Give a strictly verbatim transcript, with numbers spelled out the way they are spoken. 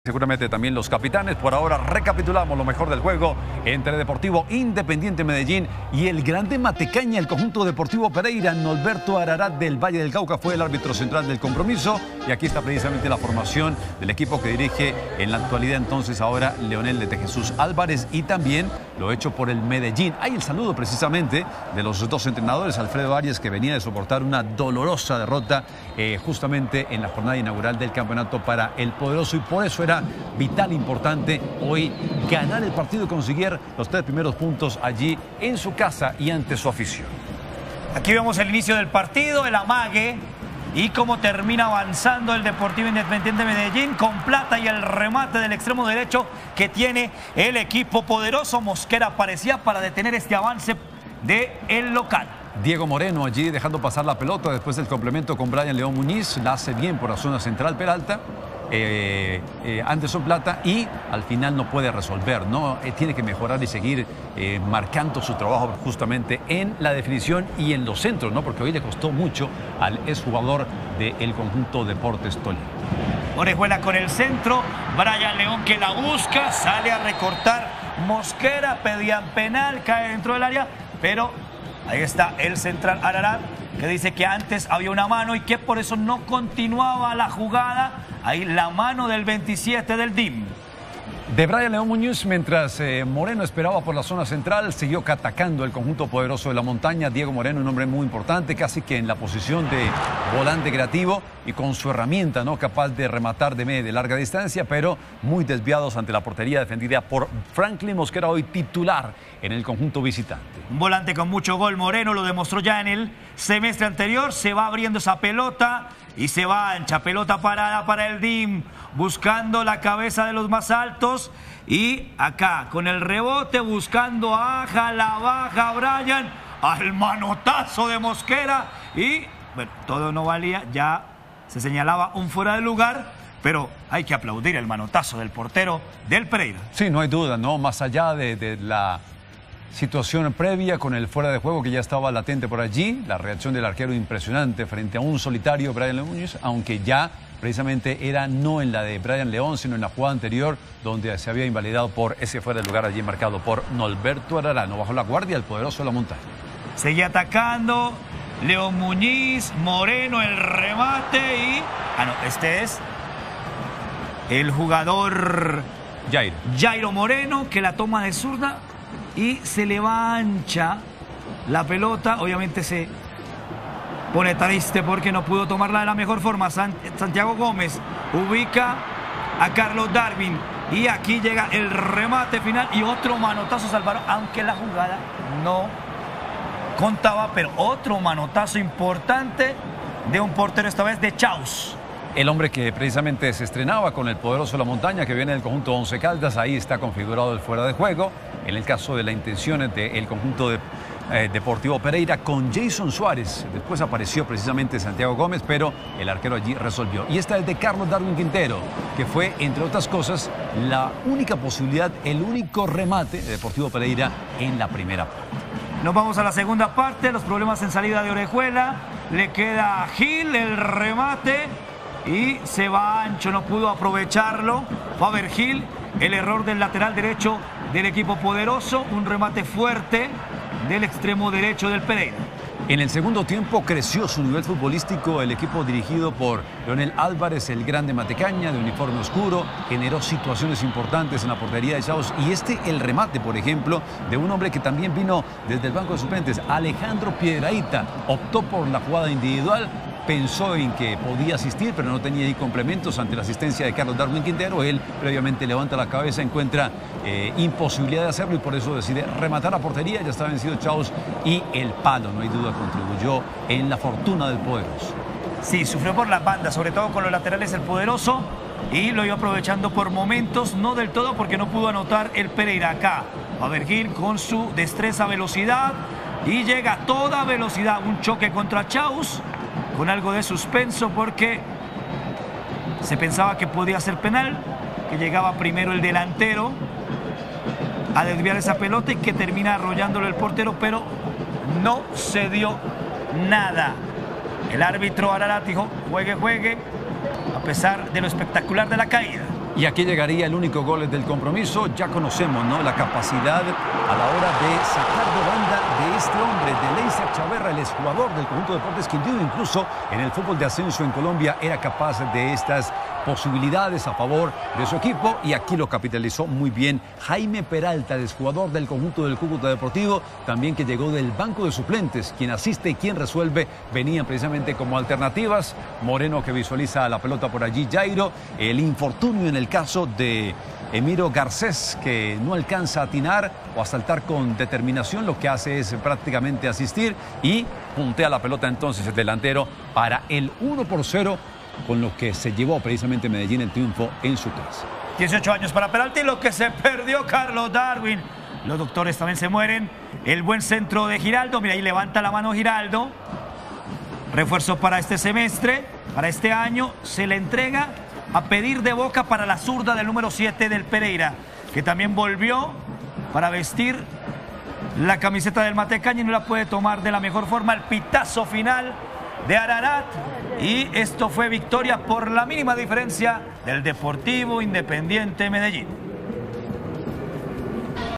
Seguramente también los capitanes. Por ahora recapitulamos lo mejor del juego entre Deportivo Independiente Medellín y el grande Matecaña, el conjunto Deportivo Pereira. Norberto Ararat del Valle del Cauca fue el árbitro central del compromiso. Y aquí está precisamente la formación del equipo que dirige en la actualidad entonces ahora Leonel de Jesús Álvarez y también lo hecho por el Medellín. Hay el saludo precisamente de los dos entrenadores, Alfredo Arias, que venía de soportar una dolorosa derrota eh, justamente en la jornada inaugural del campeonato para el Poderoso, y por eso era vital, importante hoy ganar el partido y conseguir los tres primeros puntos allí en su casa y ante su afición. Aquí vemos el inicio del partido, el amague y cómo termina avanzando el Deportivo Independiente Medellín con Plata y el remate del extremo derecho que tiene el equipo poderoso. Mosquera aparecía para detener este avance del local. Diego Moreno allí dejando pasar la pelota después del complemento con Brian León Muñiz, la hace bien por la zona central Peralta. Eh, eh, Anderson Plata, y al final no puede resolver, ¿no? Eh, tiene que mejorar y seguir eh, marcando su trabajo justamente en la definición y en los centros, ¿no? Porque hoy le costó mucho al exjugador del conjunto Deportes Tolima. Orejuela con el centro, Brian León que la busca, sale a recortar Mosquera, pedían penal, cae dentro del área, pero ahí está el central Ararat, que dice que antes había una mano y que por eso no continuaba la jugada. Ahí la mano del veintisiete del D I M. De Brian León Muñoz, mientras eh, Moreno esperaba por la zona central, siguió atacando el conjunto poderoso de la montaña. Diego Moreno, un hombre muy importante, casi que en la posición de volante creativo y con su herramienta, ¿no? Capaz de rematar de media y de larga distancia, pero muy desviados ante la portería defendida por Franklin Mosquera, hoy titular en el conjunto visitante. Un volante con mucho gol, Moreno lo demostró ya en el semestre anterior. Se va abriendo esa pelota y se va ancha, pelota parada para el D I M, buscando la cabeza de los más altos, y acá con el rebote buscando a Aja, la baja Brian, al manotazo de Mosquera, y bueno, todo no valía, ya se señalaba un fuera de lugar, pero hay que aplaudir el manotazo del portero del Pereira. Sí, no hay duda, ¿no? Más allá de, de la situación previa con el fuera de juego que ya estaba latente por allí, la reacción del arquero impresionante frente a un solitario Brian León Muñoz, aunque ya precisamente era no en la de Brian León, sino en la jugada anterior, donde se había invalidado por ese fuera de lugar allí marcado por Norberto Ararat. Bajo la guardia, el poderoso de la montaña. Seguía atacando León Muñiz, Moreno el remate y... Ah, no, este es el jugador Jairo. Jairo Moreno, que la toma de zurda y se le va ancha la pelota. Obviamente se pone triste porque no pudo tomarla de la mejor forma. Santiago Gómez ubica a Carlos Darwin y aquí llega el remate final y otro manotazo salvaron, aunque la jugada no contaba, pero otro manotazo importante de un portero, esta vez de Chaus. El hombre que precisamente se estrenaba con el poderoso de la montaña, que viene del conjunto Once Caldas. Ahí está configurado el fuera de juego. En el caso de la intención del conjunto de, eh, Deportivo Pereira con Jason Suárez. Después apareció precisamente Santiago Gómez, pero el arquero allí resolvió. Y esta es de Carlos Darwin Quintero, que fue, entre otras cosas, la única posibilidad, el único remate de Deportivo Pereira en la primera parte. Nos vamos a la segunda parte, los problemas en salida de Orejuela. Le queda a Gil el remate y se va ancho, no pudo aprovecharlo. Faber Gil, el error del lateral derecho del equipo poderoso, un remate fuerte del extremo derecho del Pereira. En el segundo tiempo creció su nivel futbolístico el equipo dirigido por Leonel Álvarez, el grande Matecaña, de uniforme oscuro, generó situaciones importantes en la portería de Chaus, y este el remate, por ejemplo, de un hombre que también vino desde el banco de suplentes, Alejandro Piedrahita, optó por la jugada individual, pensó en que podía asistir, pero no tenía ahí complementos ante la asistencia de Carlos Darwin Quintero. Él previamente levanta la cabeza, encuentra eh, imposibilidad de hacerlo y por eso decide rematar a portería. Ya está vencido Chaus y el palo, no hay duda, contribuyó en la fortuna del poderoso. Sí, sufrió por las bandas, sobre todo con los laterales el poderoso, y lo iba aprovechando por momentos, no del todo porque no pudo anotar el Pereira. Acá Faber Gil con su destreza, velocidad, y llega a toda velocidad, un choque contra Chaus, con algo de suspenso porque se pensaba que podía ser penal, que llegaba primero el delantero a desviar esa pelota y que termina arrollándolo el portero, pero no se dio nada. El árbitro Ararat dijo, juegue, juegue, a pesar de lo espectacular de la caída. Y aquí llegaría el único gol del compromiso. Ya conocemos, ¿no?, la capacidad a la hora de sacar de banda de este hombre, de Leiser Chaverra, el exjugador del conjunto Deportes Quindío. Incluso en el fútbol de ascenso en Colombia era capaz de estas posibilidades a favor de su equipo, y aquí lo capitalizó muy bien Jaime Peralta, el exjugador del conjunto del Cúcuta Deportivo, también que llegó del banco de suplentes. Quien asiste y quien resuelve venían precisamente como alternativas. Moreno, que visualiza la pelota por allí. Jairo, el infortunio en el caso de Emiro Garcés, que no alcanza a atinar o a saltar con determinación, lo que hace es prácticamente asistir y puntea la pelota entonces el delantero para el uno por cero, con lo que se llevó precisamente Medellín el triunfo en su casa. dieciocho años para Peralta, y lo que se perdió Carlos Darwin. Los doctores también se mueren. El buen centro de Giraldo, mira, ahí levanta la mano Giraldo. Refuerzo para este semestre, para este año, se le entrega a pedir de boca para la zurda del número siete del Pereira, que también volvió para vestir la camiseta del Matecaña y no la puede tomar de la mejor forma. El pitazo final de Ararat, y esto fue victoria por la mínima diferencia del Deportivo Independiente Medellín.